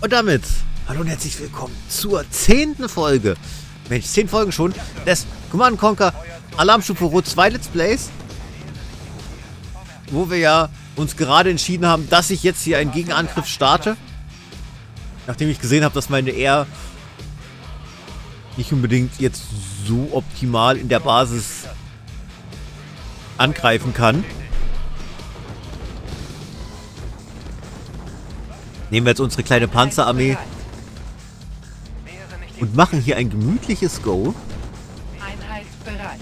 Und damit, hallo und herzlich willkommen zur 10. Folge. Mensch, 10 Folgen schon. Des Command & Conquer Alarmstufe Rot 2 Let's Plays. Wo wir ja uns gerade entschieden haben, dass ich jetzt hier einen Gegenangriff starte. Nachdem ich gesehen habe, dass meine R nicht unbedingt jetzt so optimal in der Basis angreifen kann. Nehmen wir jetzt unsere kleine Panzerarmee und machen hier ein gemütliches Go. Einheit bereit.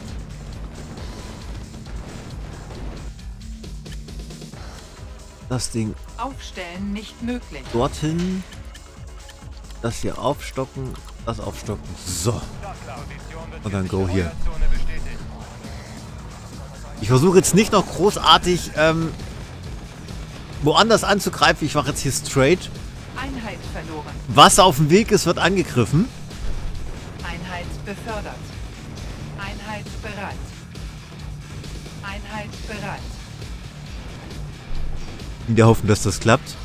Das Ding Aufstellen nicht möglich. dorthin. Das hier aufstocken. Das aufstocken. So. Und dann Go hier. Ich versuche jetzt nicht noch großartig woanders anzugreifen. Ich mache jetzt hier straight. Einheit verloren. Was auf dem Weg ist, wird angegriffen. Einheit befördert. Einheit bereit. Einheit bereit. In der Hoffnung, dass das klappt.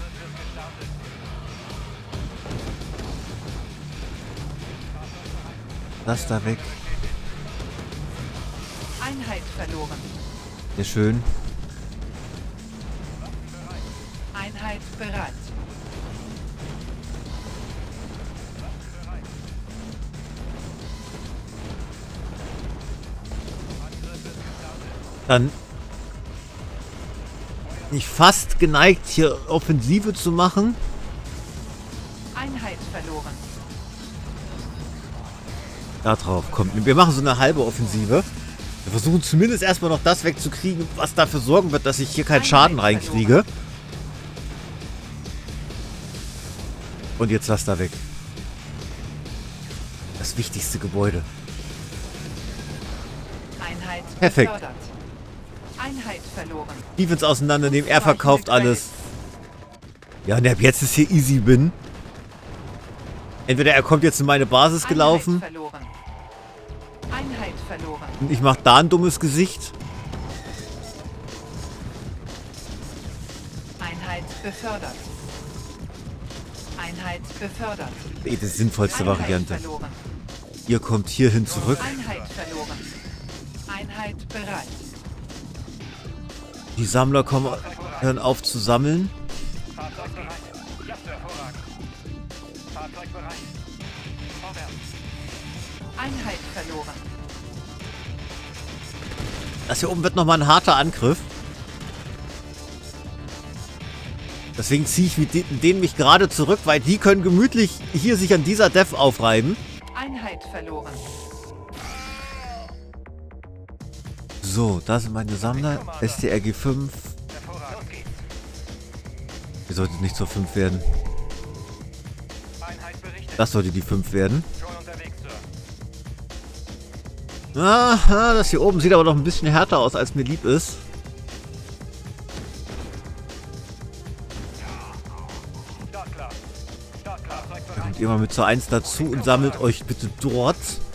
Das da weg. Einheit verloren. Sehr schön. Einheit bereit. Dann bin ich fast geneigt, hier Offensive zu machen. Einheit verloren. Da drauf kommt. Wir machen so eine halbe Offensive. Wir versuchen zumindest erstmal noch das wegzukriegen, was dafür sorgen wird, dass ich hier keinen Schaden reinkriege. Und jetzt lass da weg. Das wichtigste Gebäude. Einheit Perfekt. befördert. Einheit verloren. Defense auseinandernehmen. Er verkauft alles. Ja, und ab jetzt ist hier easy bin. Entweder er kommt jetzt in meine Basis gelaufen. Einheit verloren. Einheit verloren. Und ich mache da ein dummes Gesicht. Einheit befördert. Einheit befördert. Das ist die sinnvollste Einheit Variante. verloren. Ihr kommt hierhin zurück. Einheit verloren. Einheit bereit. Die Sammler kommen hören auf zu sammeln. Fahrzeug bereit. Ja, hervorragend. Fahrzeug bereit. Vorwärts. Einheit verloren. Das hier oben wird nochmal ein harter Angriff. Deswegen ziehe ich mit denen mich gerade zurück, weil die können gemütlich hier sich an dieser Dev aufreiben. Einheit verloren. So, da sind meine Sammler. STRG 5. Hervorragend. Ihr solltet nicht zur 5 werden. Einheit berichtet. Das sollte die 5 werden. Schon unterwegs, Sir. Aha, das hier oben sieht aber noch ein bisschen härter aus, als mir lieb ist. Startklar. Startklar. Fahrzeug Da bereit. kommt ihr mal mit zur 1 dazu und sammelt euch bitte dort.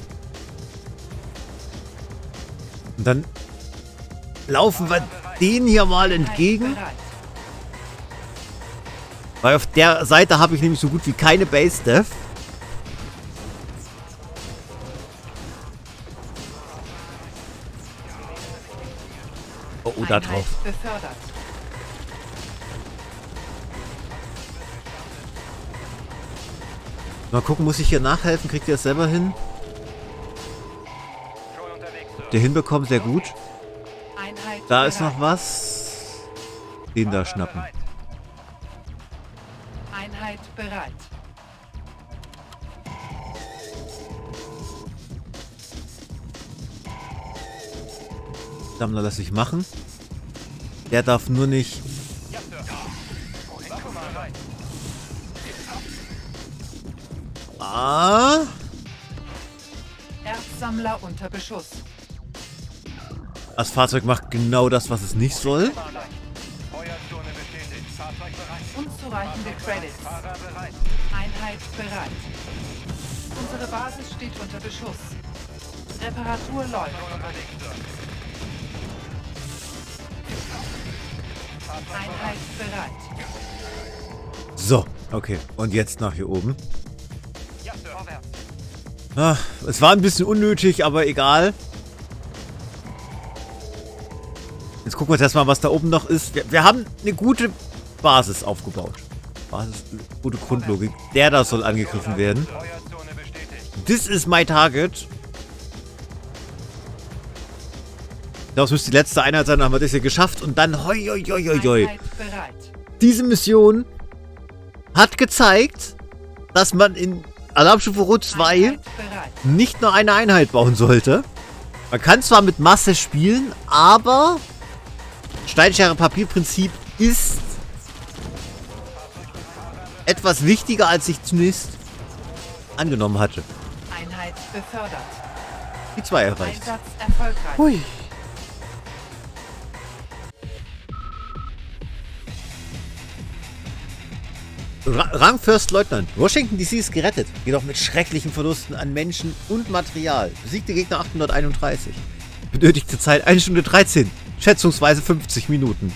Und dann laufen wir denen hier mal entgegen. Einheit bereit. Weil auf der Seite habe ich nämlich so gut wie keine Base-Dev. Oh, da Einheit drauf. befördert. Mal gucken, muss ich hier nachhelfen? Kriegt ihr das selber hin? Schon unterwegs, Sir. Der hinbekommen, sehr gut. Einheit Da ist bereit. noch was. Den da schnappen. Bereit. Einheit bereit. Sammler lasse ich machen. Der darf nur nicht... Ja, Sir. Wohin bereit. Ah! Erzsammler unter Beschuss. Das Fahrzeug macht genau das, was es nicht soll. Feuerzone bestätigt. Fahrzeug bereit. Unzureichende Credits. Fahrer bereit. Einheit bereit. Unsere Basis steht unter Beschuss. Reparatur läuft. Schon unterwegs, Sir. Einheit bereit. So, Okay, und jetzt nach hier oben. Ja, Sir. Vorwärts. Ah, es war ein bisschen unnötig, aber egal. Jetzt gucken wir uns erstmal, was da oben noch ist. Wir haben eine gute Basis aufgebaut. Gute Grundlogik. Der da soll angegriffen werden. Feuerzone bestätigt. This is my target. Das müsste die letzte Einheit sein, dann haben wir das hier geschafft. Und dann, hoi, hoi, hoi, hoi, hoi. Einheit bereit. Diese Mission hat gezeigt, dass man in Alarmstufe Rot 2 Einheit bereit. nicht nur eine Einheit bauen sollte. Man kann zwar mit Masse spielen, aber Steinschere Papierprinzip ist etwas wichtiger, als ich zunächst angenommen hatte. Einheit befördert. Die 2 erreicht. Einsatz erfolgreich. Hui. Rang First Leutnant. Washington DC ist gerettet, jedoch mit schrecklichen Verlusten an Menschen und Material. Besiegte Gegner 831. Benötigte Zeit 1 Stunde 13. Schätzungsweise 50 Minuten.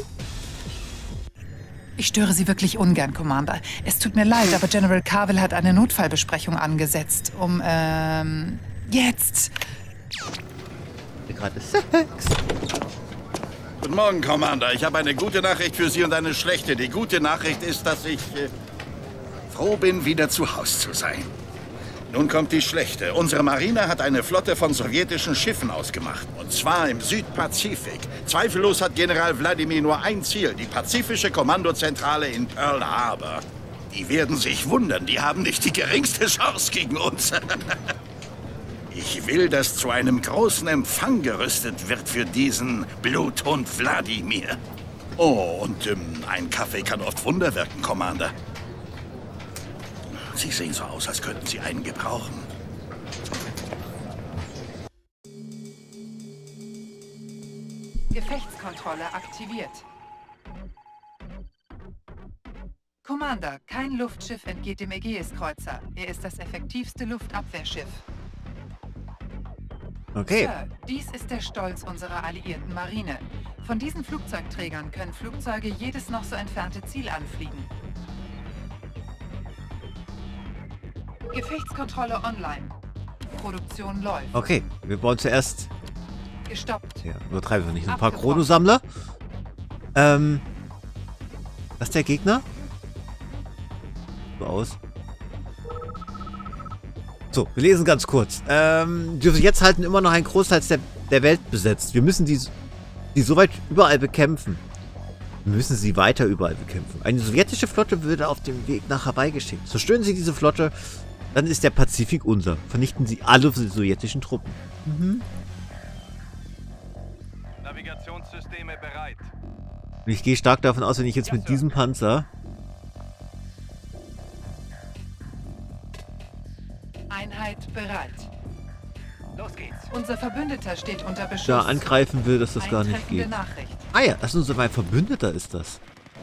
Ich störe Sie wirklich ungern, Commander. Es tut mir leid, aber General Carville hat eine Notfallbesprechung angesetzt. Jetzt. Gerade Sex. Guten Morgen, Commander. Ich habe eine gute Nachricht für Sie und eine schlechte. Die gute Nachricht ist, dass ich froh bin, wieder zu Hause zu sein. Nun kommt die schlechte. Unsere Marine hat eine Flotte von sowjetischen Schiffen ausgemacht. Und zwar im Südpazifik. Zweifellos hat General Wladimir nur ein Ziel. Die pazifische Kommandozentrale in Pearl Harbor. Die werden sich wundern. Die haben nicht die geringste Chance gegen uns. Ich will, dass zu einem großen Empfang gerüstet wird für diesen Bluthund Wladimir. Oh, und ein Kaffee kann oft Wunder wirken, Commander. Sie sehen so aus, als könnten Sie einen gebrauchen. Gefechtskontrolle aktiviert. Commander, kein Luftschiff entgeht dem Ägäiskreuzer. Er ist das effektivste Luftabwehrschiff. Okay. Sir, dies ist der Stolz unserer alliierten Marine. Von diesen Flugzeugträgern können Flugzeuge jedes noch so entfernte Ziel anfliegen. Gefechtskontrolle online. Produktion läuft. Okay, wir bauen zuerst. Gestoppt. Ja, übertreiben wir nicht. Ein paar Abgebrochen. Chronosammler. Das ist der Gegner? So aus. So, wir lesen ganz kurz. Die jetzt halten immer noch einen Großteil der Welt besetzt. Wir müssen die soweit überall bekämpfen. Wir müssen sie weiter überall bekämpfen. Eine sowjetische Flotte würde auf dem Weg nach Hawaii geschickt. Zerstören Sie diese Flotte, dann ist der Pazifik unser. Vernichten Sie alle sowjetischen Truppen. Navigationssysteme bereit. Und ich gehe stark davon aus, wenn ich jetzt mit diesem Panzer Einheit bereit. Los geht's. Unser Verbündeter steht unter Beschuss. da angreifen will, dass das gar nicht Eintreffende geht. Nachricht. Ah ja, das ist mein Verbündeter, ist das.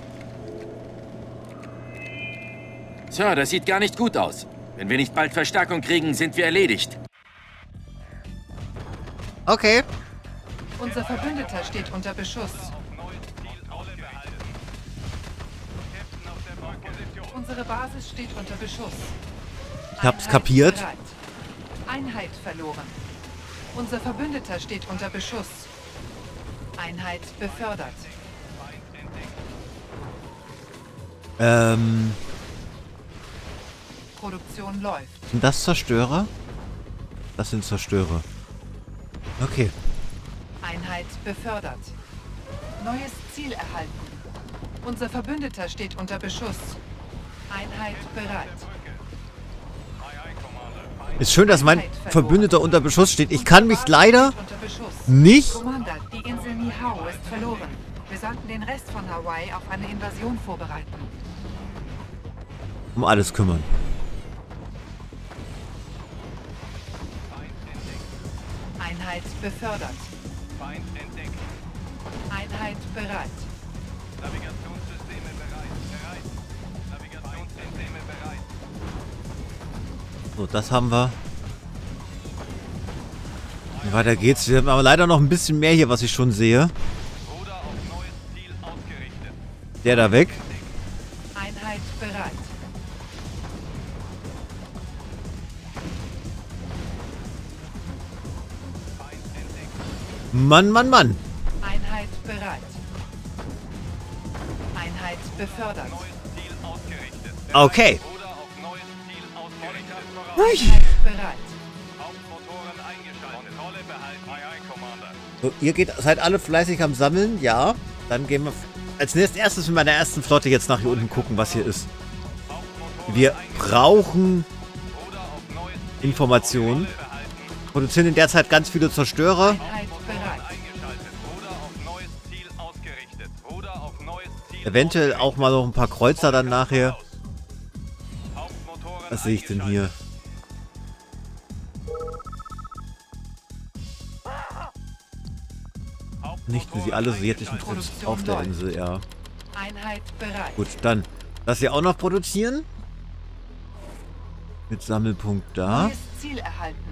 Sir, das sieht gar nicht gut aus. Wenn wir nicht bald Verstärkung kriegen, sind wir erledigt. Okay. Unser Verbündeter steht unter Beschuss. Unsere Basis steht unter Beschuss. Ich hab's Einheit kapiert. bereit. Einheit verloren. Unser Verbündeter steht unter Beschuss. Einheit befördert. Produktion läuft. Sind das Zerstörer? Das sind Zerstörer. Okay. Einheit befördert. Neues Ziel erhalten. Unser Verbündeter steht unter Beschuss. Einheit bereit. Ist schön, dass mein Verbündeter unter Beschuss steht. Ich kann mich Unsere leider Basis steht unter Beschuss. nicht... Commander, die Insel Niihau ist verloren. Wir sollten den Rest von Hawaii auf eine Invasion vorbereiten. um alles kümmern. Einheit befördert. Feind entdeckt. Einheit bereit. Navigationssysteme bereit. Navigationssysteme bereit. So, das haben wir. Und weiter geht's. Wir haben aber leider noch ein bisschen mehr hier, was ich schon sehe. Ruder auf neues Ziel ausgerichtet. Der da weg. Einheit Einheit bereit. Mann, Mann, Mann. Einheit bereit. Einheit befördert. Ziel ausgerichtet. Okay. Oder auf neues Ziel ausgerichtet. Einheit bereit. Hauptmotoren eingeschaltet. Kontrolle behalten. Aye, aye, Commander. So, ihr seid alle fleißig am Sammeln, ja. Dann gehen wir als erstes mit meiner ersten Flotte jetzt nach hier unten gucken, was hier ist. Wir brauchen Informationen. Produzieren in der Zeit ganz viele Zerstörer. Einheit bereit. Eingeschaltet. Oder auf neues Ziel ausgerichtet. Oder auf neues Ziel Eventuell auch mal noch ein paar Kreuzer dann nachher. Hauptmotoren Was sehe ich denn hier? Nicht wie sie alle sowjetischen Trupps auf der Insel, ja. Einheit bereit. Gut, dann das hier auch noch produzieren. Mit Sammelpunkt da. Neues Ziel erhalten.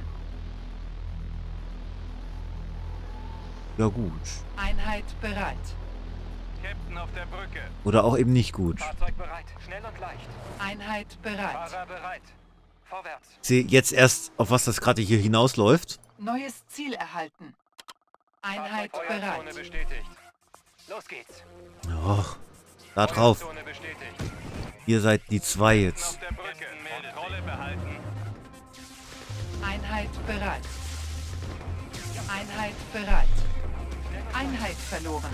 Ja gut. Einheit bereit. Captain auf der Brücke. Oder auch eben nicht gut. Fahrzeug bereit. Schnell und leicht. Einheit bereit. Fahrer bereit. Vorwärts. Ich sehe jetzt erst, auf was das gerade hier hinausläuft. Neues Ziel erhalten. Einheit Feuerzone bereit. bestätigt. Los geht's. Och, da drauf. Feuerzone bestätigt. Ihr seid die zwei jetzt. Auf der Brücke. Kontrolle behalten. Einheit bereit. Einheit bereit. Einheit verloren.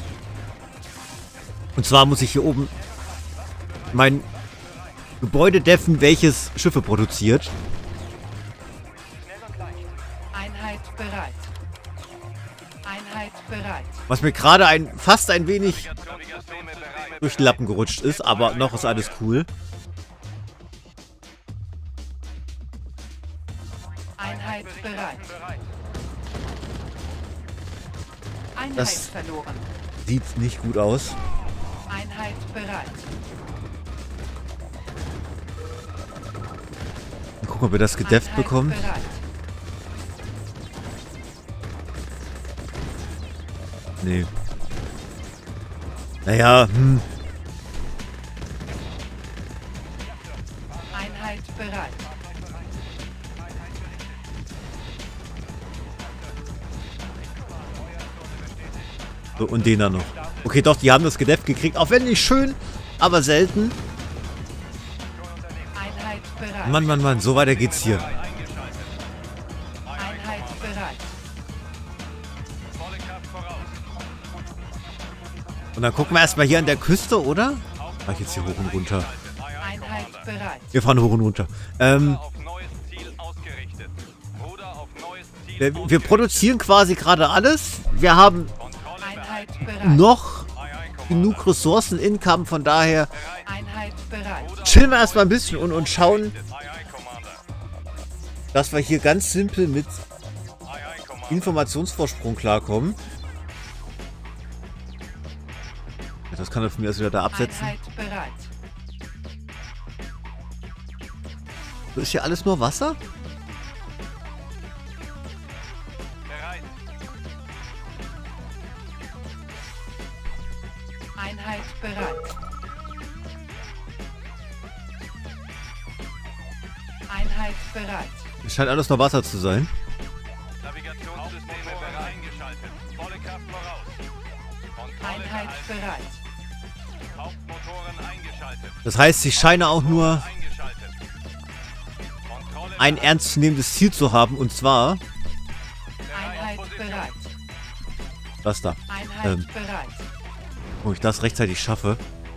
Und zwar muss ich hier oben mein Gebäude deffen, welches Schiffe produziert. Einheit bereit. Einheit bereit. Was mir gerade fast ein wenig Navigation bereit. durch die Lappen gerutscht ist, aber noch ist alles cool. Einheit bereit. Einheit Das- verloren. Sieht nicht gut aus. Einheit bereit. Mal gucken, ob wir das gedefft Einheit bekommen. bereit. Nee. Naja, Einheit bereit. So, und den da noch. Okay, doch, die haben das gedefft gekriegt. Auch wenn nicht schön, aber selten. Einheit bereit. Mann, Mann, Mann, so weiter geht's hier. Einheit bereit. Volle Kraft voraus. Und dann gucken wir erstmal hier an der Küste, oder? Mach ich jetzt hier hoch und runter. Einheit bereit. Wir fahren hoch und runter. Auf neues Ziel ausgerichtet. Oder auf neues Ziel Wir produzieren quasi gerade alles. Wir haben Einheit bereit. noch genug Ressourcen income, von daher Einheit bereit. chillen wir erstmal ein bisschen und schauen, dass wir hier ganz simpel mit Informationsvorsprung klarkommen. Ja, das kann er von mir erst wieder da absetzen. Einheit bereit. So, ist hier alles nur Wasser? bereit. Einheit bereit. Einheit bereit. Es scheint alles nur Wasser zu sein. Navigationssysteme bereit. Eingeschaltet. Volle Kraft voraus. Kontrolle Einheit behalten. bereit. Hauptmotoren eingeschaltet. Das heißt, ich scheine auch nur Eingeschaltet. Kontrolle ein ernstzunehmendes Ziel zu haben, und zwar Einheit bereit. das da. Einheit bereit. Wo ich das rechtzeitig schaffe.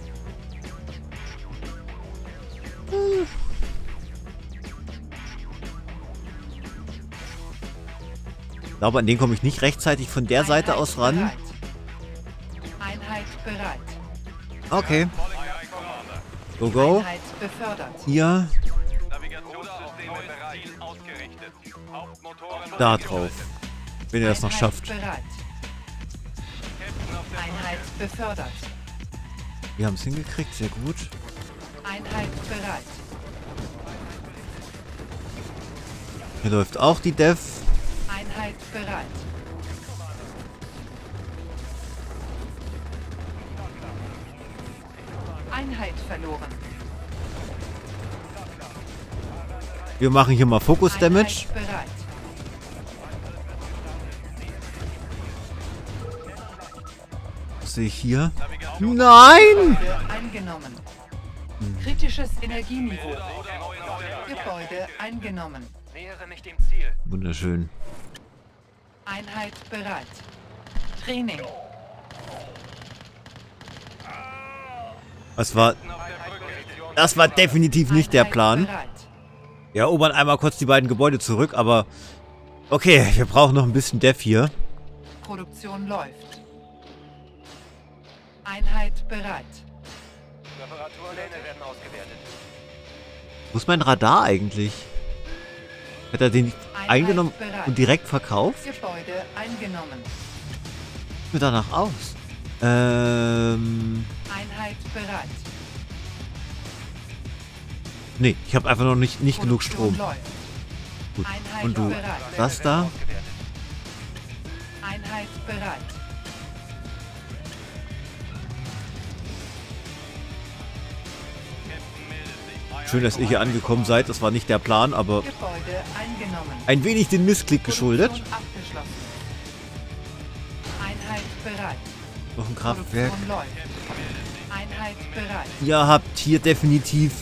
Ich glaube, an den komme ich nicht rechtzeitig von der Seite aus ran. Bereit. Einheit bereit. Okay. Go, go. Einheit befördert. Hier, Navigationssysteme bereit. Ziel ausgerichtet. Hauptmotoren da drauf. Wenn ihr das noch Einheit schafft. bereit. Einheit befördert. Wir haben es hingekriegt, sehr gut. Einheit bereit. Hier läuft auch die Dev. Einheit bereit. Einheit verloren. Wir machen hier mal Focus Damage. Einheit bereit. Was sehe ich hier? Nein! Gebäude eingenommen. Kritisches Energieniveau. Gebäude eingenommen. Nähere mich dem Ziel. Wunderschön. Einheit bereit. Training. Das war definitiv nicht der Einheit Plan. bereit. Wir erobern einmal kurz die beiden Gebäude zurück, aber okay, wir brauchen noch ein bisschen Dev hier. Produktion läuft. Einheit bereit. Reparaturpläne werden ausgewertet. Wo ist mein Radar eigentlich? Hat er den nicht eingenommen und direkt verkauft? Gebäude eingenommen. Sieht mir danach aus. Einheit bereit. Nee, ich habe einfach noch nicht genug Produktion Strom. läuft. Gut. Einheit Und du, bereit. das da? Einheit bereit. Schön, dass ihr hier angekommen seid. Das war nicht der Plan, aber Gebäude eingenommen. ein wenig den Missklick geschuldet. Produktion abgeschlossen. Einheit bereit. Noch ein Kraftwerk. Produktion läuft. Einheit bereit. Ihr habt hier definitiv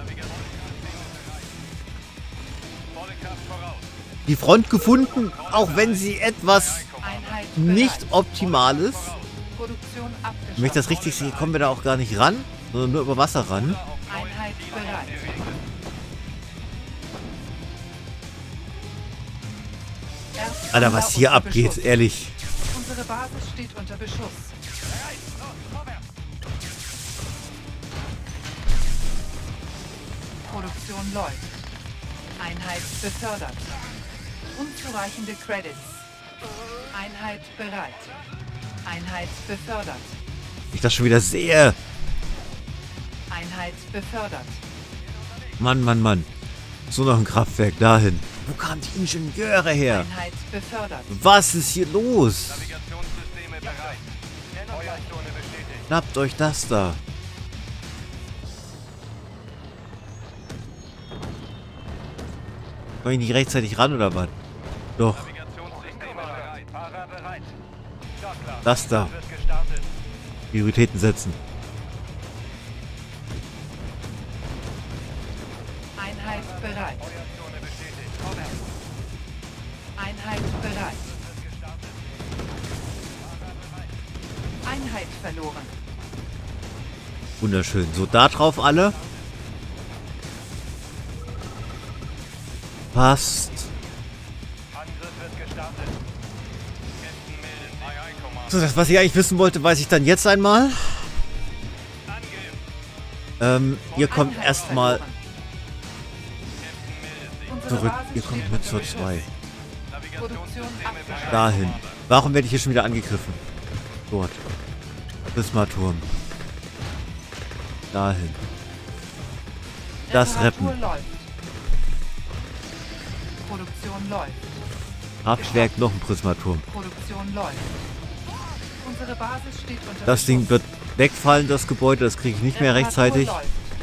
die Front gefunden, auch wenn sie etwas Einheit nicht bereit. optimal ist. Produktion abgeschlossen. Wenn ich das richtig sehe, kommen wir da auch gar nicht ran, sondern nur über Wasser ran. Einheit bereit. Alter, was hier unter abgeht, Beschuss. ehrlich. Unsere Basis steht unter Beschuss. Produktion läuft. Einheit befördert. Unzureichende Credits. Einheit bereit. Einheit befördert. Ich das schon wieder sehe. Einheit befördert. Mann, Mann, Mann. So noch ein Kraftwerk dahin. Wo kamen die Ingenieure her? Einheit befördert. Was ist hier los? Navigationssysteme bereit. Feuerzone bestätigt. Schnappt euch das da. Komm ich nicht rechtzeitig ran oder was? Doch, Navigationssysteme bereit. Fahrer bereit. Startklar. das da. Wird gestartet. Prioritäten setzen. Einheit bereit. Feuerzone bestätigt. Vorwärts. Einheit bereit. Einheit verloren. Wunderschön. So, da drauf alle. Passt. Angriff wird gestartet. Captain meldet sich. Aye, aye, Commander. So, das, was ich eigentlich wissen wollte, weiß ich dann jetzt einmal. Angriff. Ihr kommt Einheit erstmal verloren. Unsere zurück. Basis Ihr kommt steht mit unter zur Beschuss. 2. Produktion abgeschlossen. Dahin. Warum werde ich hier schon wieder angegriffen? Dort. Prismaturm. Dahin. Das Reparatur Reppen. läuft. Produktion läuft. Kraftwerk, noch ein Prismaturm. Produktion läuft. Unsere Basis steht unter Das Ding Beschuss. wird wegfallen, das Gebäude. Das kriege ich nicht mehr Reparatur rechtzeitig. läuft.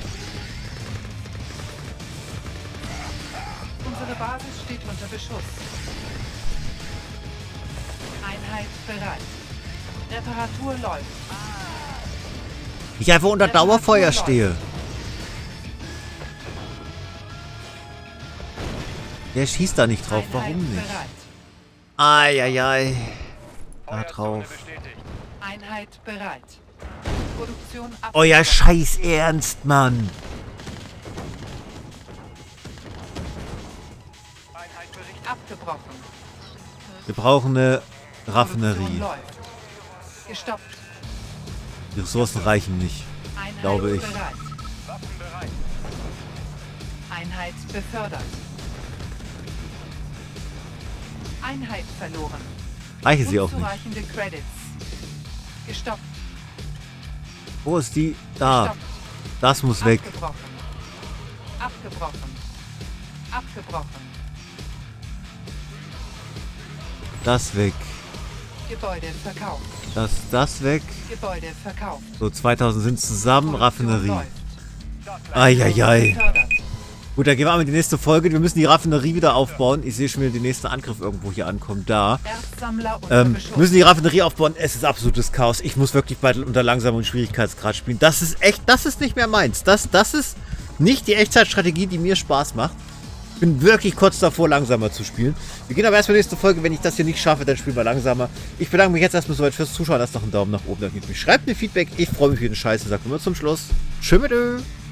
Unsere Basis steht unter Beschuss. Einheit bereit. Reparatur läuft. Ich einfach unter Dauerfeuer stehe. Der schießt da nicht drauf. Warum Einheit nicht? bereit. Eieiei. Da Feuerzone drauf. bestätigt. Einheit bereit. Produktion Euer abgeschlossen. Scheiß Ernst, Mann. Einheit berichtet. Abgebrochen. Wir brauchen eine Produktion Raffinerie. läuft. Gestoppt. Die Ressourcen reichen nicht. Einheit Glaube ich. bereit. Waffen bereit. Einheit befördert. Einheit verloren. Reichen sie auch nicht. Unzureichende Credits. Gestoppt. Wo ist die? Da. Gestoppt. Das muss weg. Abgebrochen. Abgebrochen. Abgebrochen. Das weg. Gebäude verkauft. Das weg. Gebäude verkauft. So, 2000 sind zusammen. Produktion Raffinerie. läuft. Eieiei. Gefördert. Gut, dann gehen wir mal in die nächste Folge. Wir müssen die Raffinerie wieder aufbauen. Ich sehe schon wieder den nächsten Angriff irgendwo hier ankommen. Da. Erzsammler unter Beschuss. Müssen die Raffinerie aufbauen. Es ist absolutes Chaos. Ich muss wirklich bald unter langsamem Schwierigkeitsgrad spielen. Das ist echt, das ist nicht mehr meins. Das ist nicht die Echtzeitstrategie, die mir Spaß macht. Ich bin wirklich kurz davor, langsamer zu spielen. Wir gehen aber erst für die nächste Folge. Wenn ich das hier nicht schaffe, dann spielen wir langsamer. Ich bedanke mich jetzt erstmal soweit fürs Zuschauen. Lasst noch einen Daumen nach oben. Schreibt mir Feedback. Ich freue mich für den Scheiß und sage immer zum Schluss. Tschüss.